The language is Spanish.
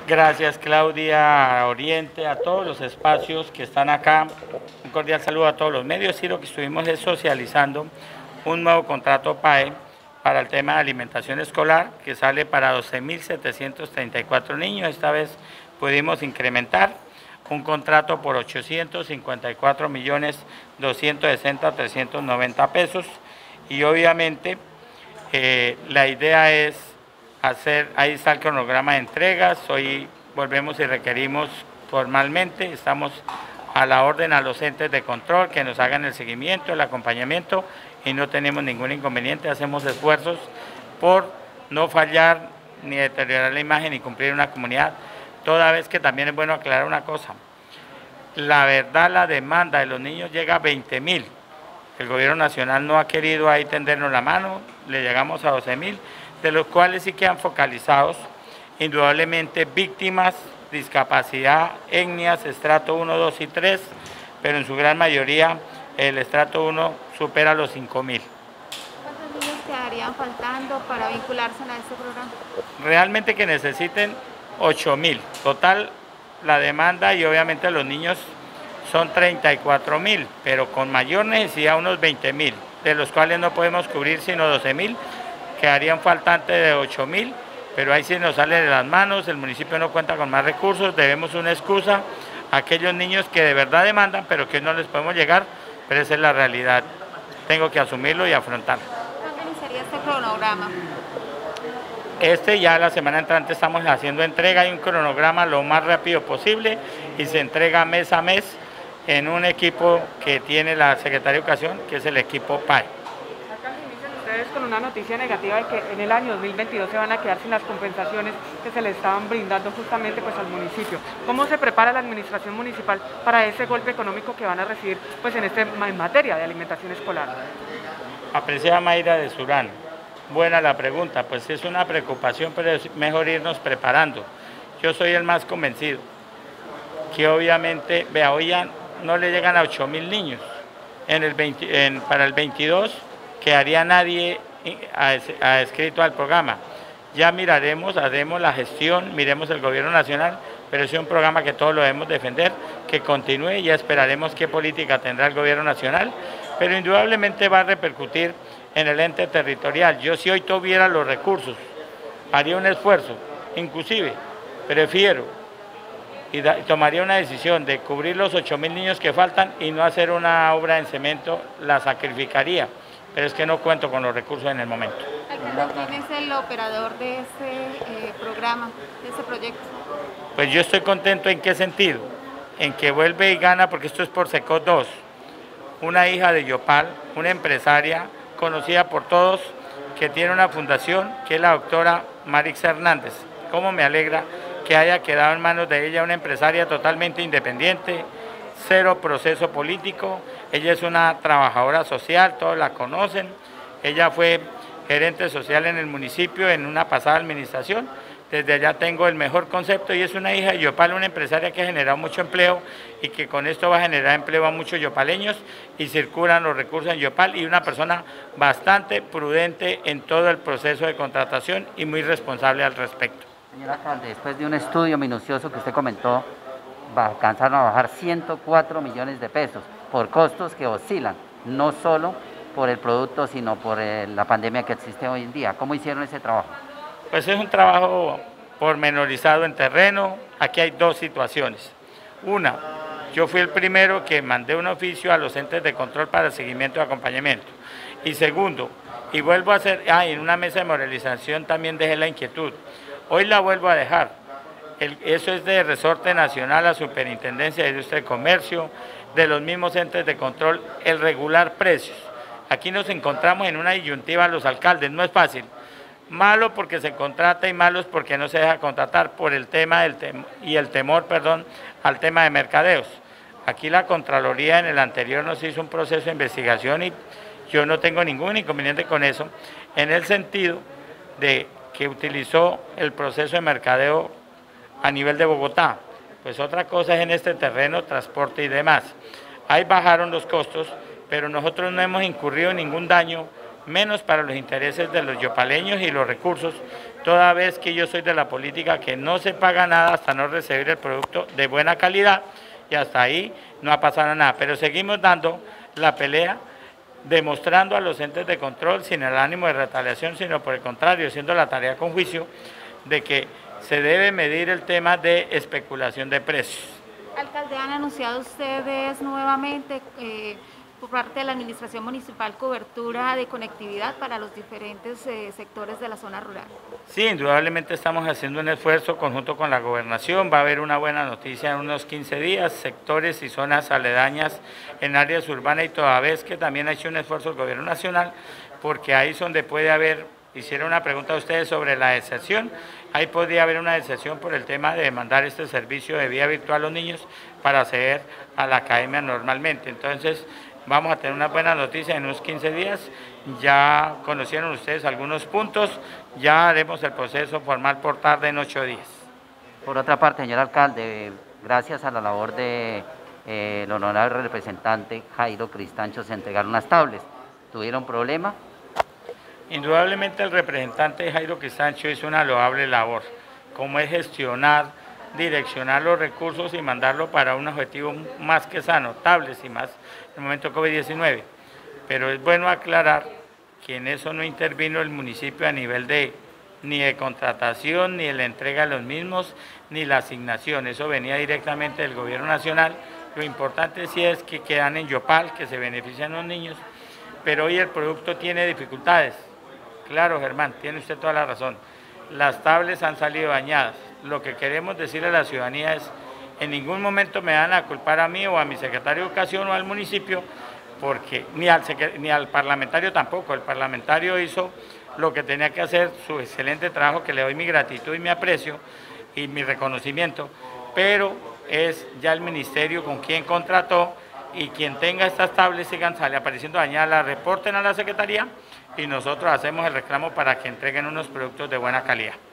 Gracias, Claudia, a Oriente, a todos los espacios que están acá. Un cordial saludo a todos los medios. Y lo que estuvimos es socializando un nuevo contrato PAE para el tema de alimentación escolar que sale para 12.734 niños. Esta vez pudimos incrementar un contrato por 854.260.390 pesos y obviamente la idea es hacer, ahí está el cronograma de entregas, hoy volvemos y requerimos formalmente, estamos a la orden a los entes de control que nos hagan el seguimiento, el acompañamiento y no tenemos ningún inconveniente, hacemos esfuerzos por no fallar ni deteriorar la imagen ni cumplir una comunidad, toda vez que también es bueno aclarar una cosa, la verdad la demanda de los niños llega a 20.000, el gobierno nacional no ha querido ahí tendernos la mano, le llegamos a 12.000, de los cuales sí quedan focalizados, indudablemente víctimas, discapacidad, etnias, estrato 1, 2 y 3, pero en su gran mayoría el estrato 1 supera los 5.000. ¿Cuántos niños quedarían faltando para vincularse a este programa? Realmente que necesiten 8.000, total la demanda y obviamente los niños son 34.000, pero con mayor necesidad unos 20.000, de los cuales no podemos cubrir sino 12.000, quedarían faltantes de 8.000, pero ahí sí nos sale de las manos, el municipio no cuenta con más recursos, debemos una excusa a aquellos niños que de verdad demandan, pero que no les podemos llegar, pero esa es la realidad, tengo que asumirlo y afrontarlo. ¿Cuándo iniciaría este cronograma? Ya la semana entrante estamos haciendo entrega, hay un cronograma lo más rápido posible y se entrega mes a mes en un equipo que tiene la Secretaría de Educación, que es el equipo PAE. Ustedes con una noticia negativa de que en el año 2022 se van a quedar sin las compensaciones que se le estaban brindando justamente pues al municipio. ¿Cómo se prepara la administración municipal para ese golpe económico que van a recibir pues en materia de alimentación escolar? Apreciada Mayra de Surán, buena la pregunta, pues es una preocupación, pero es mejor irnos preparando. Yo soy el más convencido que obviamente, vea, hoy ya no le llegan a 8.000 niños, para el 22 quedaría nadie adscrito al programa. Ya miraremos, haremos la gestión, miremos el gobierno nacional, pero es un programa que todos lo debemos defender, que continúe y ya esperaremos qué política tendrá el gobierno nacional, pero indudablemente va a repercutir en el ente territorial. Yo si hoy tuviera los recursos, haría un esfuerzo, inclusive prefiero y tomaría una decisión de cubrir los 8.000 niños que faltan y no hacer una obra en cemento, la sacrificaría. Pero es que no cuento con los recursos en el momento. ¿Quién es el operador de este programa, de este proyecto? Pues yo estoy contento ¿en qué sentido? En que vuelve y gana, porque esto es por SECOT 2, una hija de Yopal, una empresaria conocida por todos, que tiene una fundación, que es la doctora Marix Hernández. Cómo me alegra que haya quedado en manos de ella una empresaria totalmente independiente, cero proceso político, ella es una trabajadora social, todos la conocen, ella fue gerente social en el municipio en una pasada administración, desde allá tengo el mejor concepto y es una hija de Yopal, una empresaria que ha generado mucho empleo y que con esto va a generar empleo a muchos yopaleños y circulan los recursos en Yopal y una persona bastante prudente en todo el proceso de contratación y muy responsable al respecto. Señor alcalde, después de un estudio minucioso que usted comentó, alcanzaron a bajar 104 millones de pesos por costos que oscilan, no solo por el producto, sino por la pandemia que existe hoy en día. ¿Cómo hicieron ese trabajo? Pues es un trabajo pormenorizado en terreno. Aquí hay dos situaciones. Una, yo fui el primero que mandé un oficio a los entes de control para seguimiento y acompañamiento. Y segundo, y vuelvo a hacer, en una mesa de moralización también dejé la inquietud. Hoy la vuelvo a dejar. Eso es de resorte nacional a Superintendencia de Industria y Comercio, de los mismos entes de control, el regular precios. Aquí nos encontramos en una disyuntiva los alcaldes, no es fácil. Malo porque se contrata y malo es porque no se deja contratar por el tema el temor al tema de mercadeos. Aquí la Contraloría en el anterior nos hizo un proceso de investigación y yo no tengo ningún inconveniente con eso, en el sentido de que utilizó el proceso de mercadeo a nivel de Bogotá. Pues otra cosa es en este terreno, transporte y demás. Ahí bajaron los costos, pero nosotros no hemos incurrido en ningún daño, menos para los intereses de los yopaleños y los recursos. toda vez que yo soy de la política que no se paga nada hasta no recibir el producto de buena calidad, y hasta ahí no ha pasado nada, pero seguimos dando la pelea, demostrando a los entes de control sin el ánimo de retaliación, sino por el contrario, siendo la tarea con juicio, de que se debe medir el tema de especulación de precios. Alcalde, ¿han anunciado ustedes nuevamente por parte de la Administración Municipal cobertura de conectividad para los diferentes sectores de la zona rural? Sí, indudablemente estamos haciendo un esfuerzo conjunto con la gobernación. Va a haber una buena noticia en unos 15 días, sectores y zonas aledañas en áreas urbanas, y toda vez que también ha hecho un esfuerzo el gobierno nacional, porque ahí es donde puede haber, hicieron una pregunta a ustedes sobre la deserción, ahí podría haber una deserción por el tema de mandar este servicio de vía virtual a los niños para acceder a la academia normalmente. Entonces, vamos a tener una buena noticia en unos 15 días, ya conocieron ustedes algunos puntos, ya haremos el proceso formal por tarde en 8 días. Por otra parte, señor alcalde, gracias a la labor de el honorable representante Jairo Cristancho se entregaron las tablets. ¿Tuvieron problema? Indudablemente el representante Jairo Cristancho hizo una loable labor, como es gestionar, direccionar los recursos y mandarlo para un objetivo más que sano, tablets y más en el momento COVID-19. Pero es bueno aclarar que en eso no intervino el municipio a nivel ni de contratación, ni de la entrega de los mismos, ni la asignación. Eso venía directamente del gobierno nacional. Lo importante sí es que quedan en Yopal, que se benefician los niños, pero hoy el producto tiene dificultades. Claro, Germán, tiene usted toda la razón. Las tablets han salido dañadas. Lo que queremos decirle a la ciudadanía es, en ningún momento me van a culpar a mí o a mi secretario de Educación o al municipio, porque ni al parlamentario tampoco. El parlamentario hizo lo que tenía que hacer, su excelente trabajo, que le doy mi gratitud y mi aprecio y mi reconocimiento, pero es ya el ministerio con quien contrató, y quien tenga estas tablets sigan apareciendo dañadas, las reporten a la Secretaría y nosotros hacemos el reclamo para que entreguen unos productos de buena calidad.